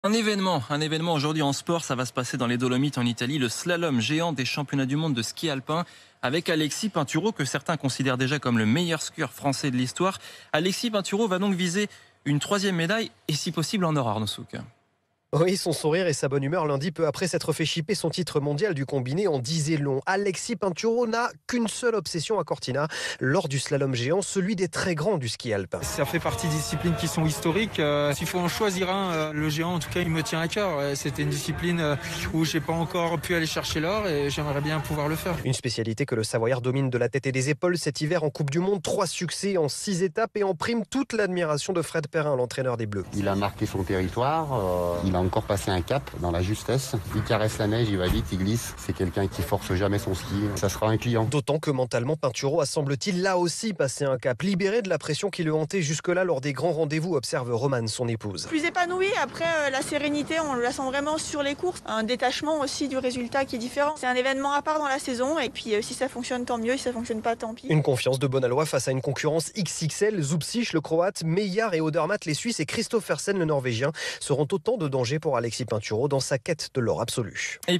Un événement aujourd'hui en sport, ça va se passer dans les Dolomites en Italie, le slalom géant des championnats du monde de ski alpin avec Alexis Pinturo que certains considèrent déjà comme le meilleur skieur français de l'histoire. Alexis Pinturo va donc viser une troisième médaille et si possible en or, Arnaud Souk. Oui, son sourire et sa bonne humeur lundi peu après s'être fait chipper son titre mondial du combiné en disaient long. Alexis Pinturo n'a qu'une seule obsession à Cortina, lors du slalom géant, celui des très grands du ski alpin. Ça fait partie des disciplines qui sont historiques. S'il faut en choisir un, le géant en tout cas il me tient à cœur. C'était une discipline où j'ai pas encore pu aller chercher l'or et j'aimerais bien pouvoir le faire. Une spécialité que le Savoyard domine de la tête et des épaules cet hiver en Coupe du Monde. 3 succès en 6 étapes et en prime toute l'admiration de Fred Perrin, l'entraîneur des Bleus. Il a marqué son territoire, il a encore passé un cap dans la justesse. Il caresse la neige, il va vite, il glisse. C'est quelqu'un qui force jamais son ski. Ça sera un client. D'autant que mentalement, Pinturo a semble-t-il là aussi passé un cap, libéré de la pression qui le hantait jusque-là lors des grands rendez-vous, observe Romane, son épouse. Plus épanoui, après la sérénité, on la sent vraiment sur les courses. Un détachement aussi du résultat qui est différent. C'est un événement à part dans la saison et puis si ça fonctionne, tant mieux. Si ça fonctionne pas, tant pis. Une confiance de bonne aloi face à une concurrence XXL. Zubcic, le croate, Meillard et Odermatt, les Suisses et Christophersen, le norvégien, seront autant de dangers pour Alexis Pinturo dans sa quête de l'or absolu.